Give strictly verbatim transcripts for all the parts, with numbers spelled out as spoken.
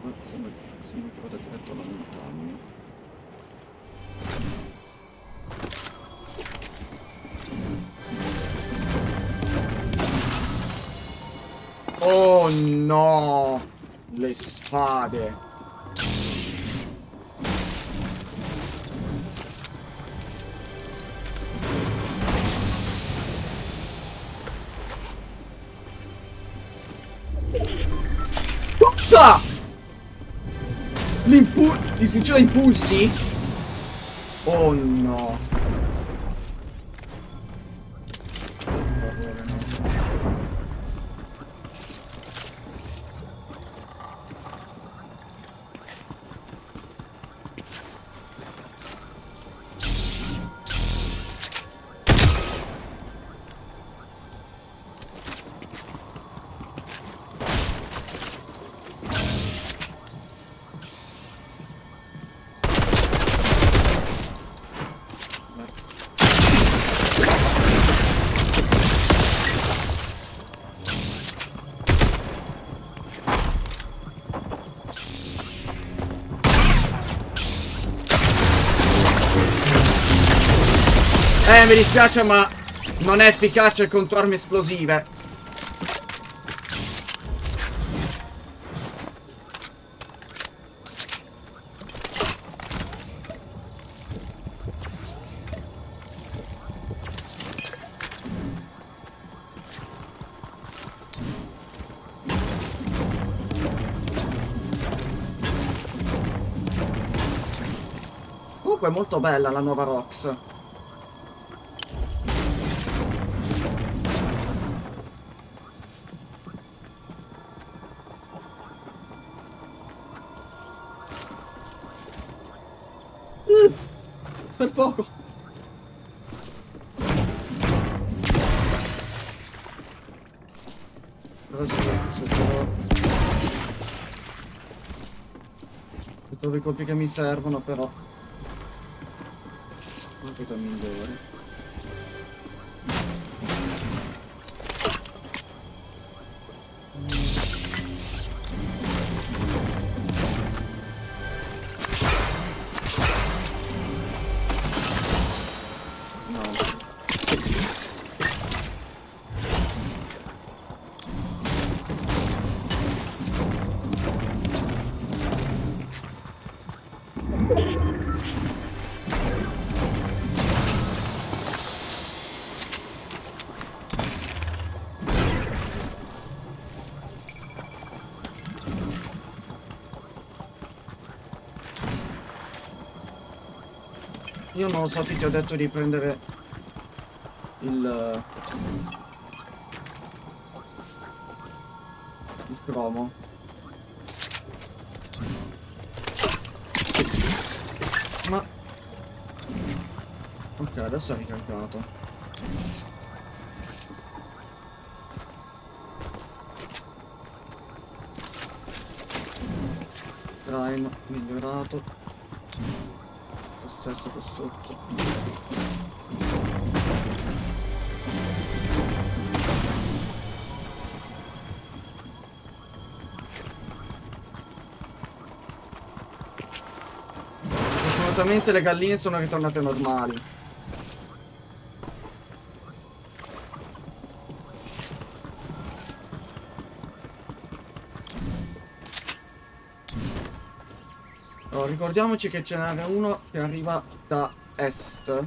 Sembra, sembra che vada diretto alla montagna. Oh no! Le spade! Cosa? L'impulso... Il funziona impulsi? Oh no! Eh, mi dispiace, ma non è efficace contro armi esplosive. Comunque è molto bella la nuova Rox. Per poco. Però se trovo... se trovo i colpi che mi servono, però non cosa migliore. Io non lo so, ti ho detto di prendere il... il cromo. Ma... ok, adesso è ricaricato. Prime migliorato. Stesso qua sotto. Fortunatamente le galline sono ritornate normali. Allora, ricordiamoci che ce n'era uno che arriva da est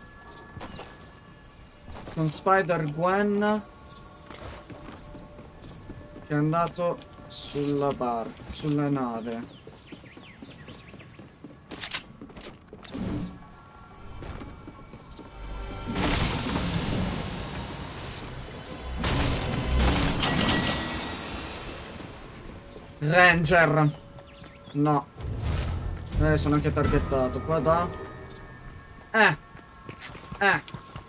con Spider-Gwen che è andato sulla bar, sulla nave. Ranger. No. Eh, sono anche targettato. Qua da... Eh. Eh.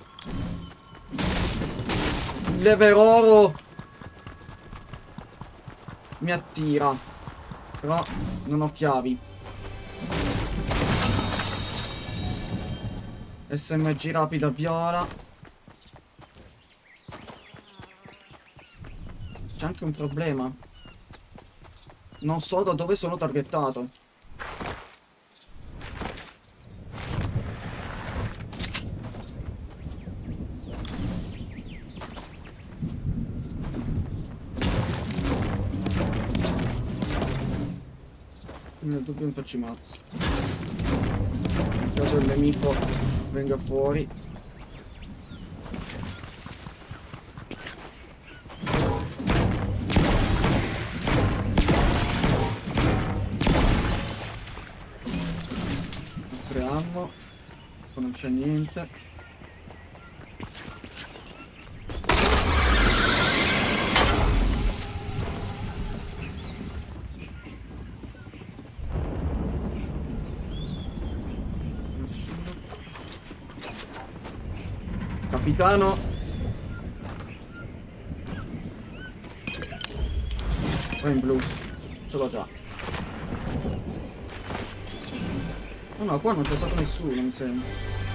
Il lever oro mi attira. Però non ho chiavi. S M G rapida viola. C'è anche un problema. Non so da dove sono targettato. Nel dubbio mi faccio i mazzi. In caso il nemico venga fuori. Apriamo. Non c'è niente. Capitano. È in blu. Ce l'ho già. Oh no, qua non c'è stato nessuno, mi sembra.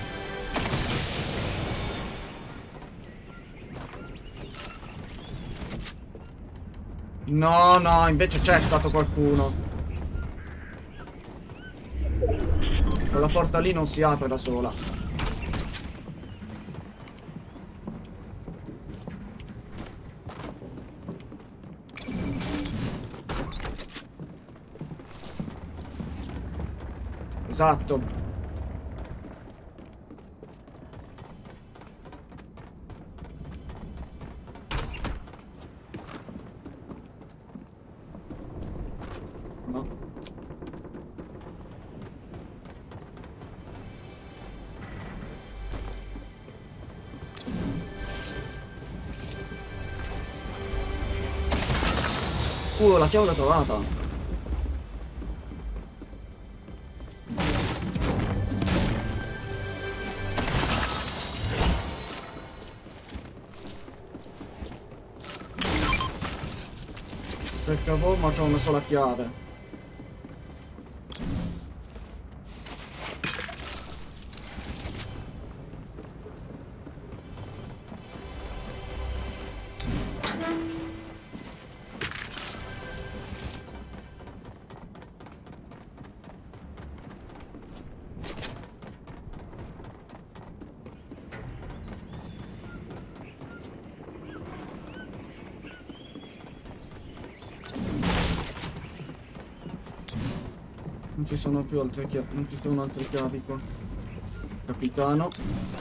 No, no, invece c'è stato qualcuno. Quella porta lì non si apre da sola. Esatto. No. Uh, la chiave l'ho trovata. Per cavolo, ma c'ho una sola chiave. Non ci sono più altre chiavi, non ci sono altre chiavi qua. Capitano.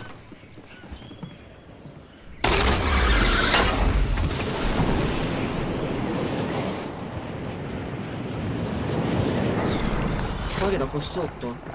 Poi era qua sotto.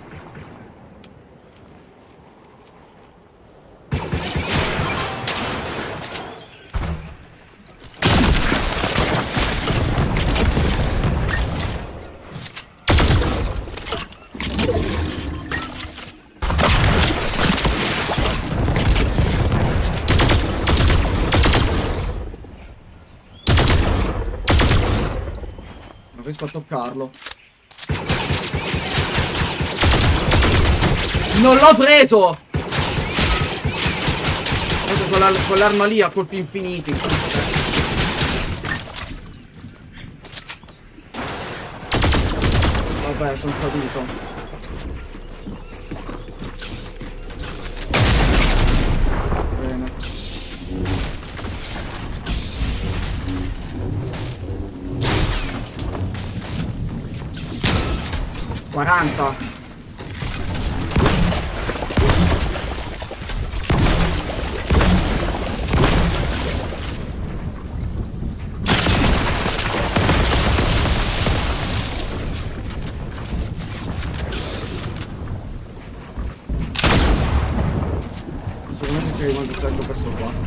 Non riesco a toccarlo. Non l'ho preso! Con l'arma lì a colpi infiniti. Vabbè, sono caduto. quaranta. Sicuramente c'è rimasto cento perso qua.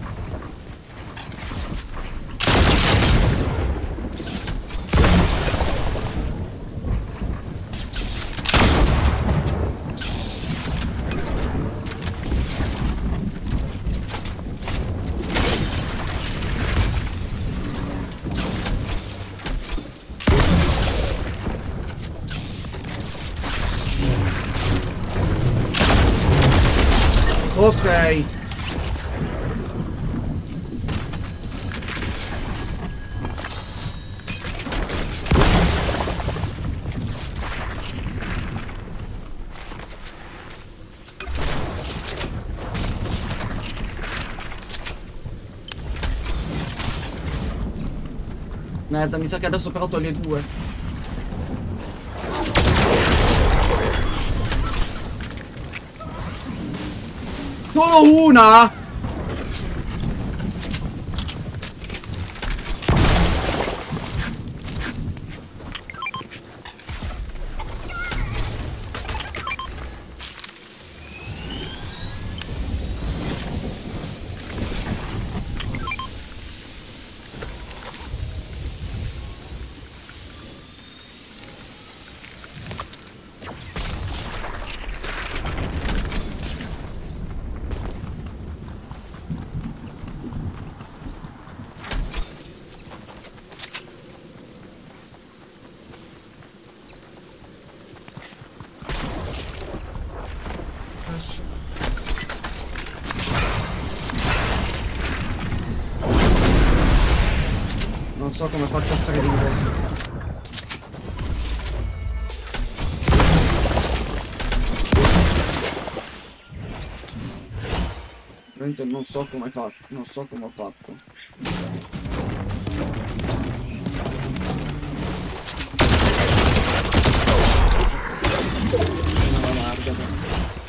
Ok. Merda, mi sa che adesso però toglie due. Solo una? Non so come faccio a essere vivo. Veramente non so come fa, non so come ho fatto. Una larga.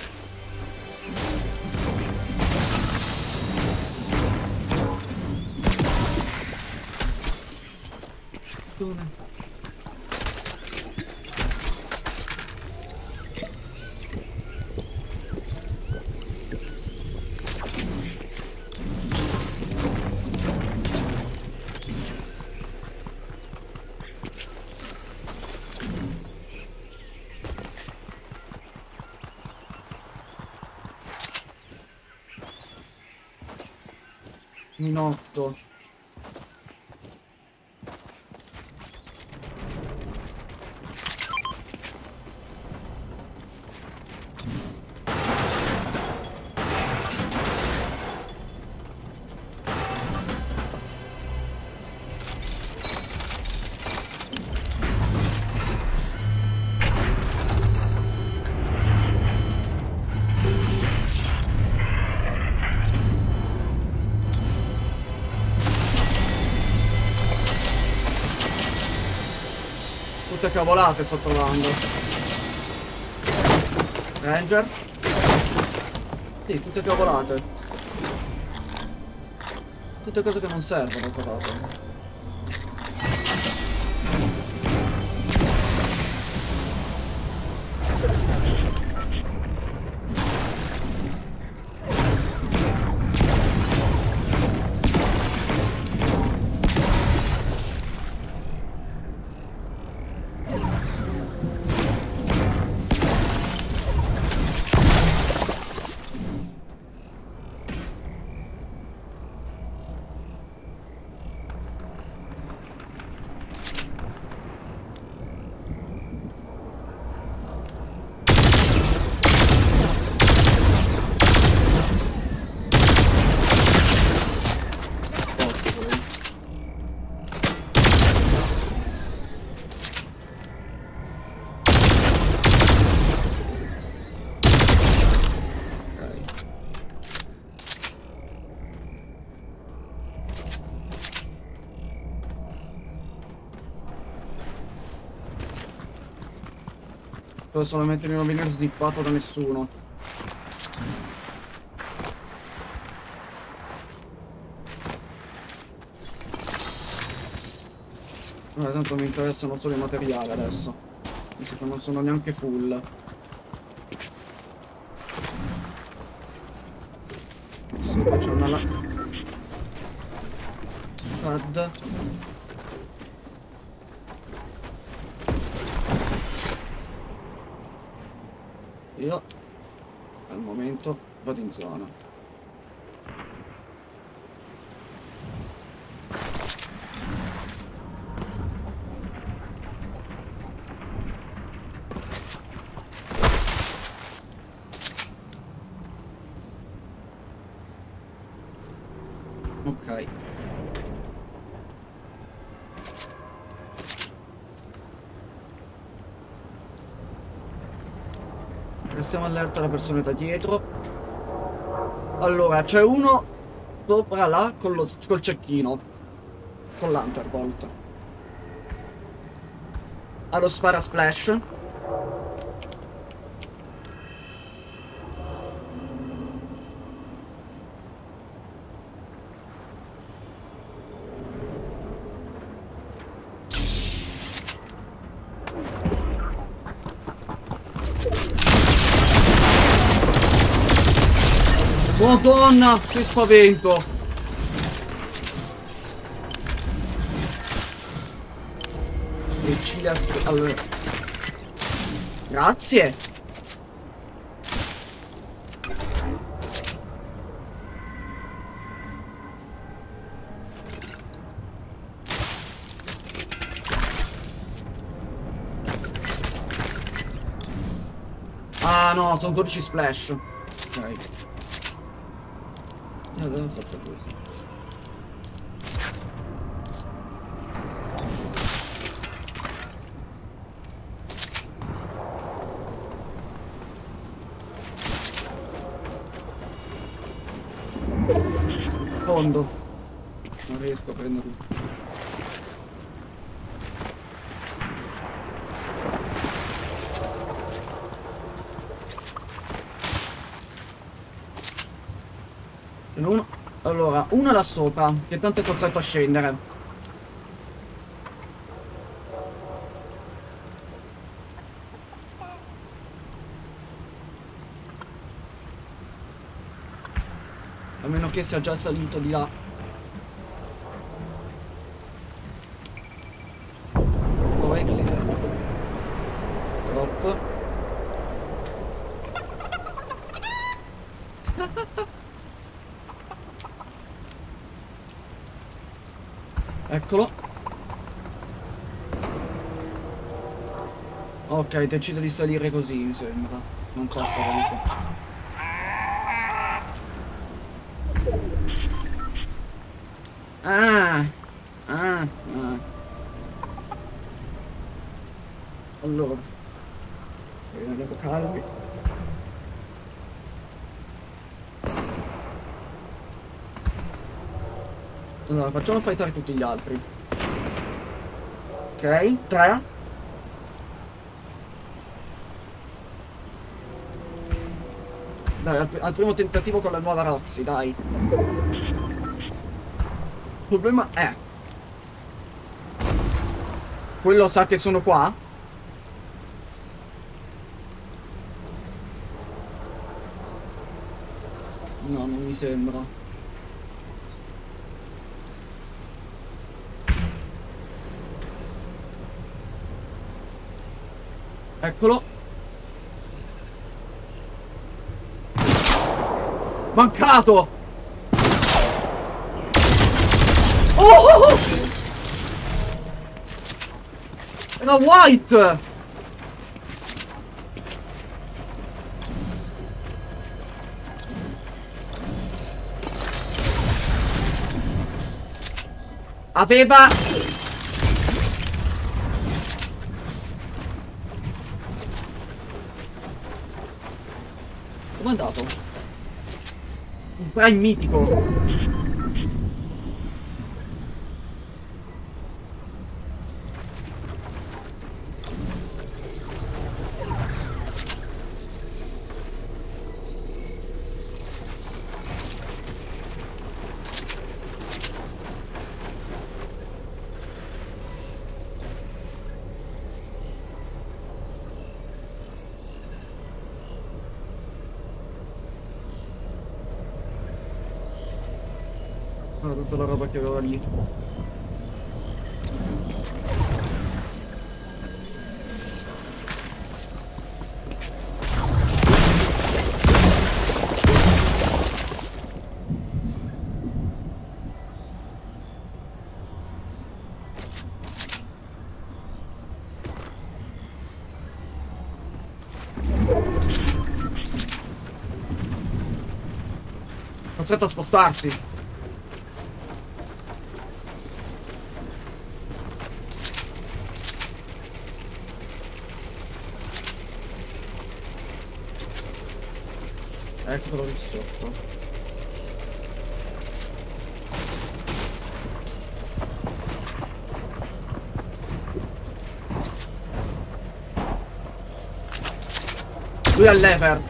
Minotto. Tutte cavolate sto trovando. Ranger? Sì, tutte cavolate. Tutte cose che non servono, ho trovato. Solamente di non venire snippato da nessuno. Allora, tanto mi interessano solo i materiali adesso. Visto che non sono neanche full. Sì, qua c'è una la... Pad. Io al momento vado in zona. Ok. Restiamo allerta alla persona da dietro. Allora, c'è uno sopra là con lo, col cecchino. Con l'Unterbolt. allo spara splash. Madonna, che spavento! E ci le asp- allora. Grazie! Ah no, sono dodici splash. Ok. Allora faccio così. Fondo. Non riesco a prenderlo. Uno. Allora, uno là sopra, che tanto è costretto a scendere. A meno che sia già salito di là. Dov'è che l'idea? Troppo. Eccolo. Ok, decido di salire così, mi sembra. Non costa veramente. Ah, ah, ah. Allora, andiamo calmi. Allora, facciamo fightare tutti gli altri. Ok, tre. Dai, al, al primo tentativo con la nuova Roxy, dai. Il problema è... quello sa che sono qua? No, non mi sembra. Eccolo. Mancato. Oh, oh, oh. Era White. Aveva... Com'è andato? Un prime mitico. Ah, tutta la roba che aveva lì. Costretto a spostarsi. Eccolo lì sotto. Lui ha l'Ever.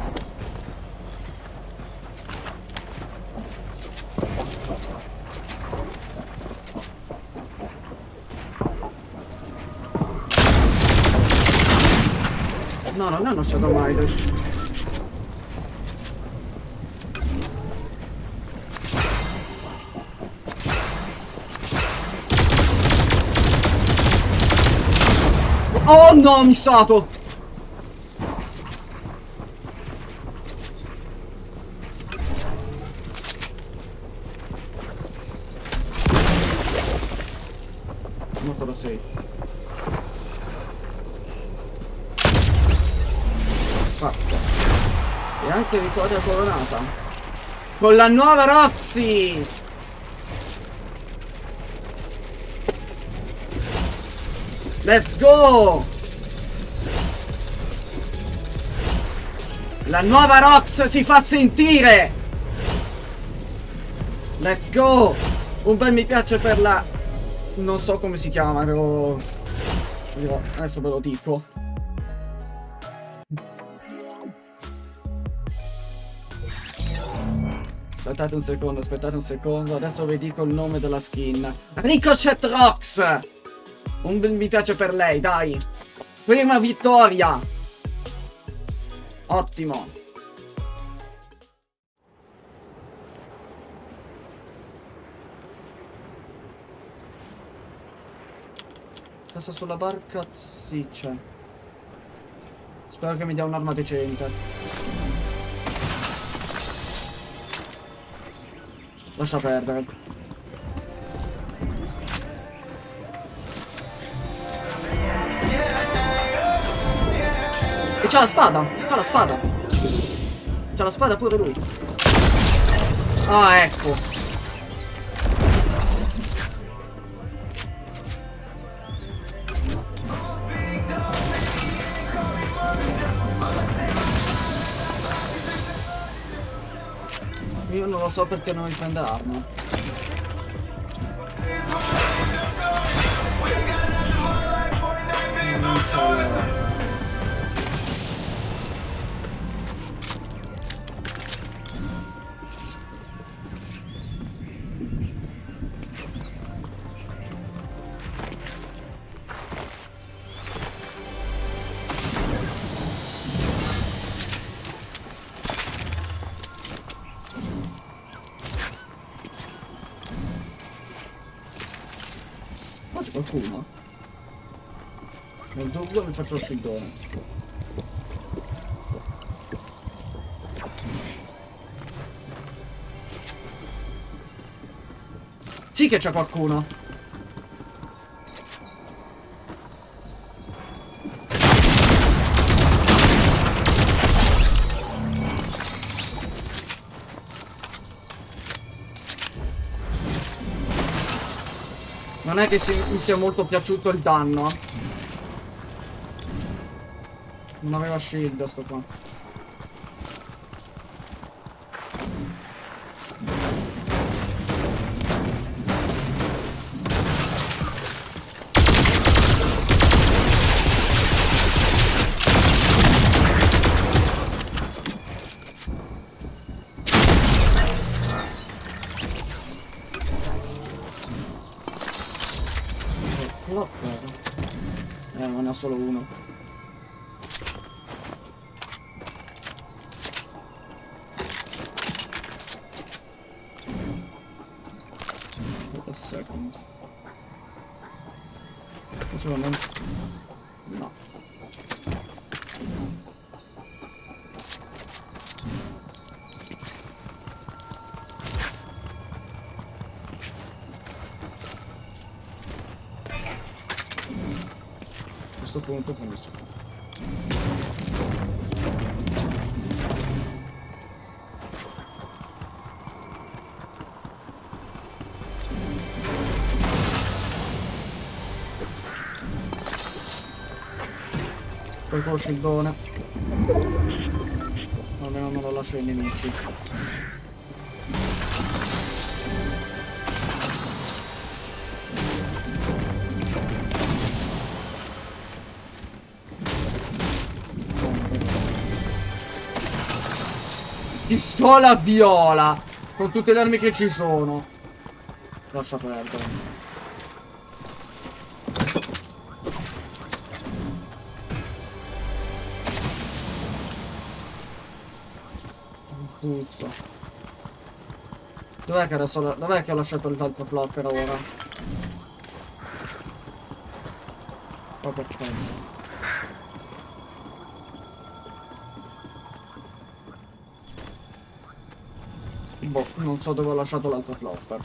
No, non hanno Shadow Midas. Oh no, ho missato! Morto da sei. Fatto. E anche vittoria coronata. Con la nuova Roxy! Let's go! La nuova Rox si fa sentire! Let's go! Un bel mi piace per la... Non so come si chiama, però... Io adesso ve lo dico. Aspettate un secondo, aspettate un secondo. Adesso vi dico il nome della skin. Ricochet Rox! Un bel mi piace per lei, dai. Prima vittoria. Ottimo. Casa sulla barca? Sì, c'è. Spero che mi dia un'arma decente. Lascia perdere. E c'ha la spada! C'ha la spada! C'ha la spada pure lui! Ah, ecco! Io non lo so perché non mi prende arma. Non c'è... qualcuno? Nel dubbio mi faccio lo scildone. Sì che c'è qualcuno. Non è che si, mi sia molto piaciuto il danno. Non aveva shield sto qua. Eh, non ne ha solo uno. Wait a second. Questo non... No. A questo punto con questo qua. Poi col scildone. Almeno non lo lascio ai nemici. pistola viola. Con tutte le armi che ci sono. Lascia perdere. Puzzo. Dov'è che adesso... Dov'è che ho lasciato l'altro flopper ora? Oh, perfetto. Boh, non so dove ho lasciato l'altro flopper.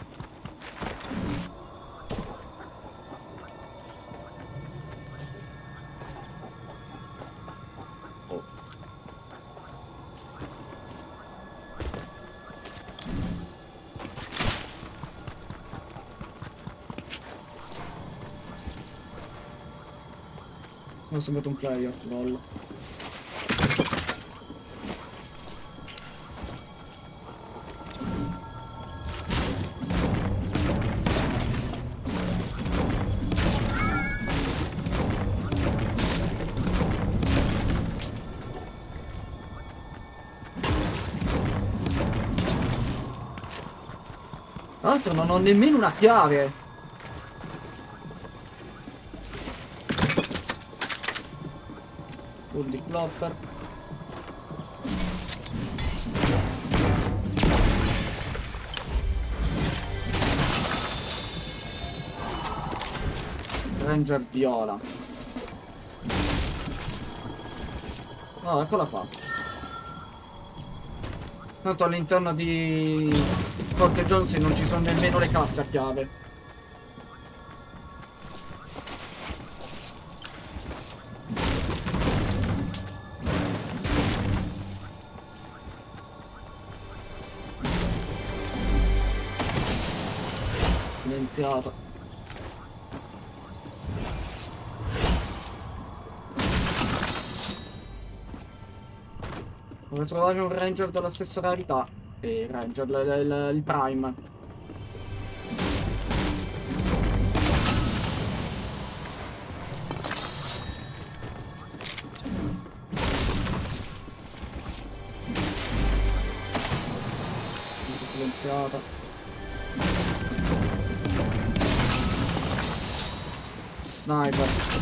Oh. Adesso metto un player, lol. Tra l'altro non ho nemmeno una chiave. Full di flopper. Ranger viola. Oh, eccola qua. Tanto all'interno di Forte Johnson non ci sono nemmeno le casse a chiave. Silenziato. Vorrei trovare un ranger della stessa rarità. E ranger, il, il, il prime. Silenziata. Sniper.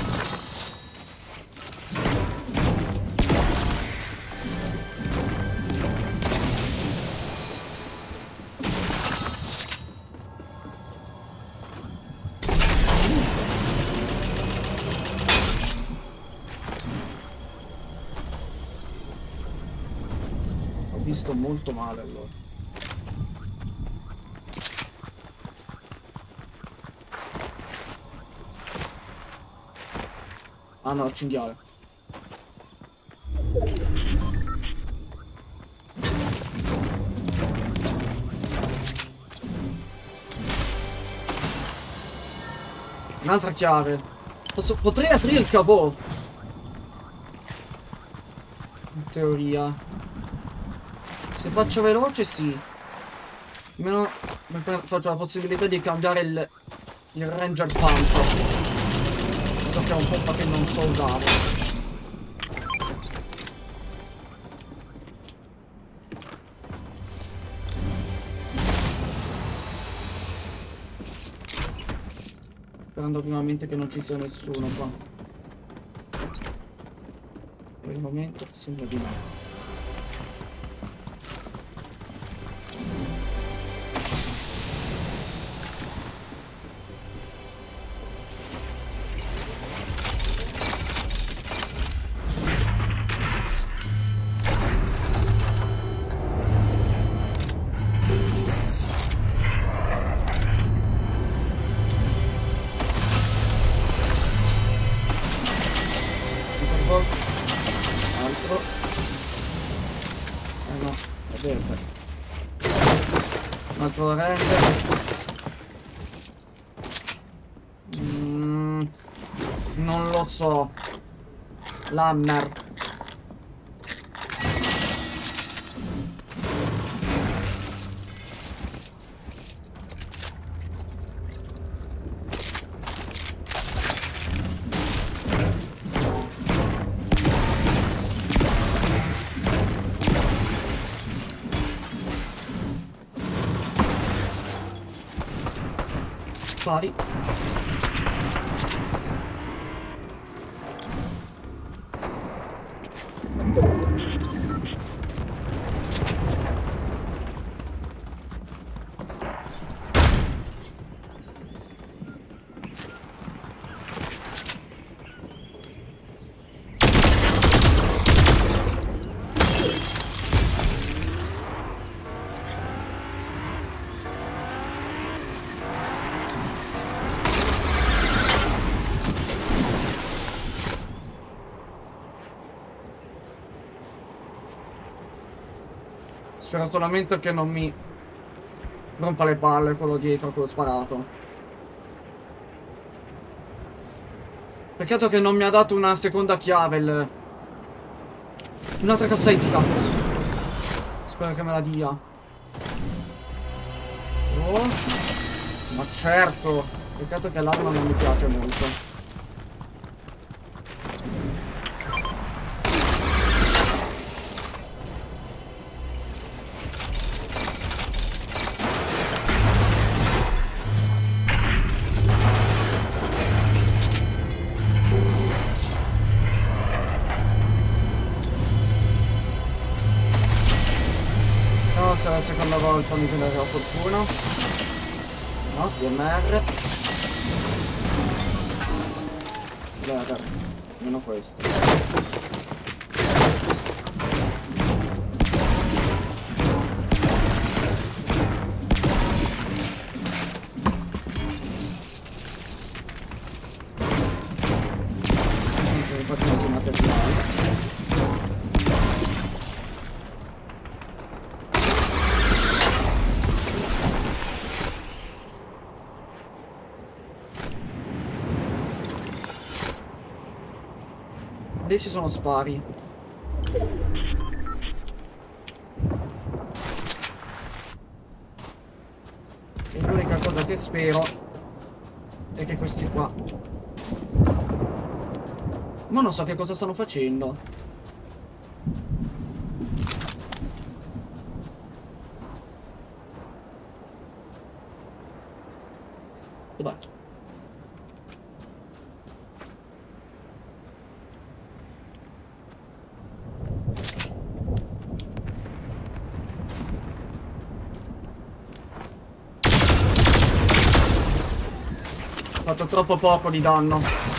Sto molto male allora. Ah no, cinghiale. Un'altra chiave. Posso, potrei aprire il cabot. In teoria. Se faccio veloce sì. Almeno faccio la possibilità di cambiare il, il Ranger Punch. So che è un po' che non so usare. Sperando primamente che non ci sia nessuno qua. Per il momento sembra di no. Altro. Eh no, è verde. Un altro ranger. Mm, non lo so. L'hammer. spari. Spero solamente che non mi rompa le palle quello dietro che ho sparato. Peccato che non mi ha dato una seconda chiave il... Un'altra cassa etica. Spero che me la dia. Oh. Ma certo. Peccato che l'arma non mi piace molto. È la seconda volta mi viene la fortuna. No, D M R. Guarda, meno questo. Facciamo di materiale. Lì ci sono spari. E l'unica cosa che spero è che questi qua... Ma non so che cosa stanno facendo. Dov'è? Ho fatto troppo poco di danno.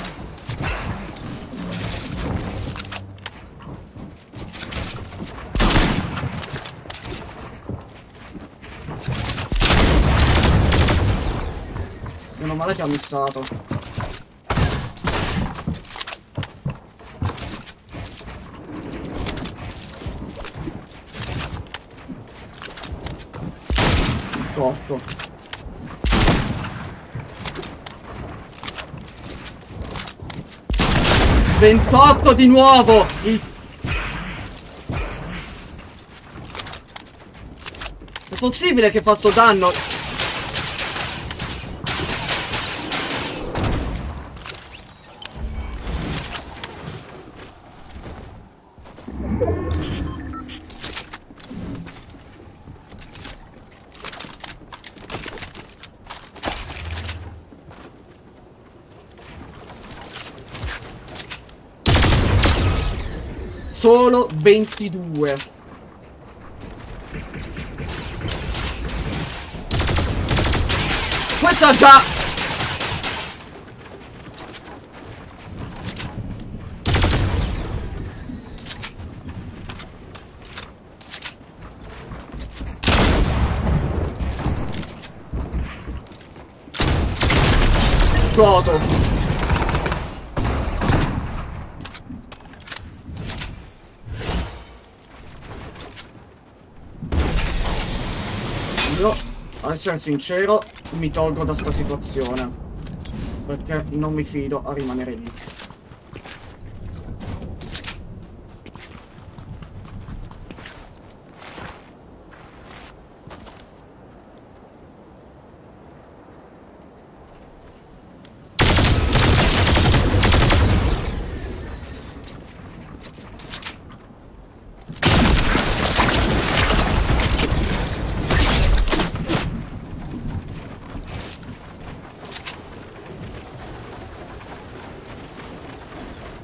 Meno male che ha missato. Cotto. ventotto di nuovo! Il... È possibile che faccio danno? Solo ventidue. Questa già. Godo. Io, ad essere sincero, mi tolgo da sta situazione, perché non mi fido a rimanere lì.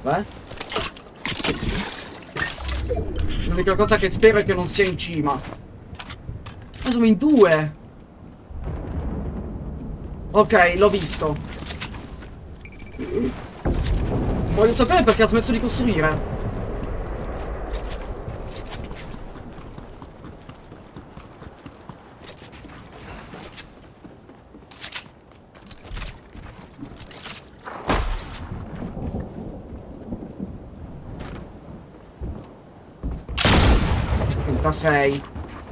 Beh. L'unica cosa che spero è che non sia in cima. Ma sono in due. Ok, l'ho visto. Voglio sapere perché ha smesso di costruire. trentasei.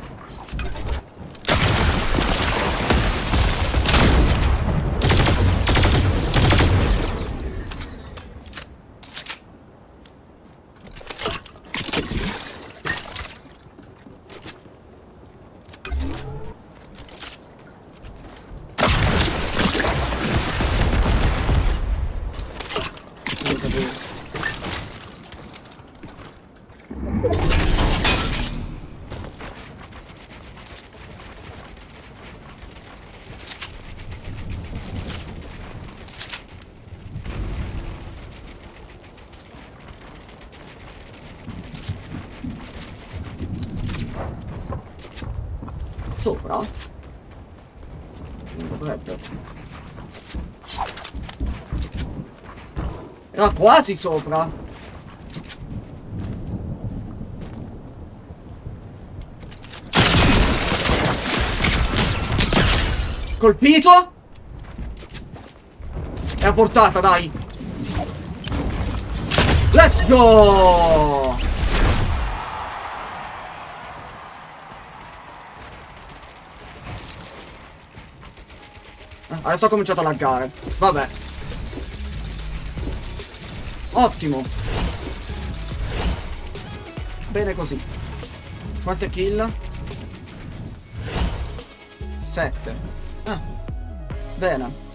Sopra? Non dovrebbe. Era quasi sopra. Colpito? È a portata, dai. Let's go! Adesso ha cominciato a laggare. Vabbè. Ottimo. Bene così. Quante kill? Sette. Ah. Bene.